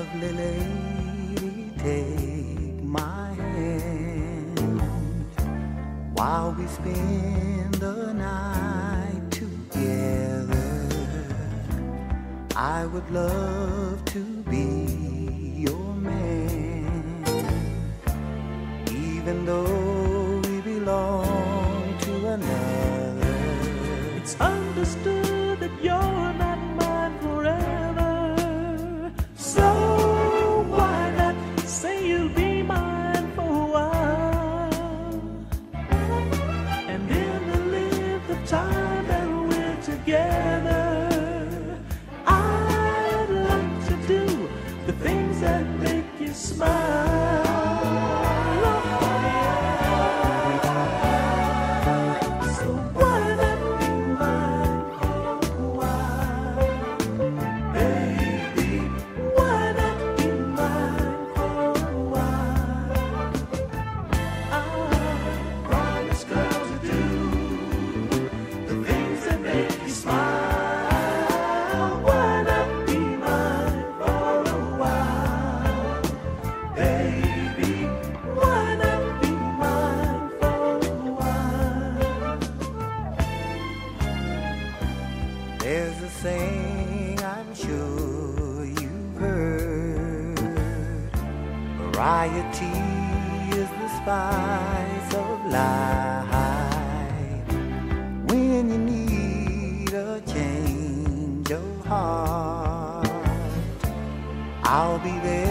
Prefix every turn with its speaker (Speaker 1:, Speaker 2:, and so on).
Speaker 1: Lovely lady, take my hand while we spend the night together. I would love to be your man, even though we belong to another.
Speaker 2: It's understood that you're not mine forever, so why not say you'll be mine for a while, and in the length of time that we're together, I'd like to do the things that make you smile.
Speaker 1: There's a saying I'm sure you've heard: variety is the spice of life. When you need a change of heart, I'll be there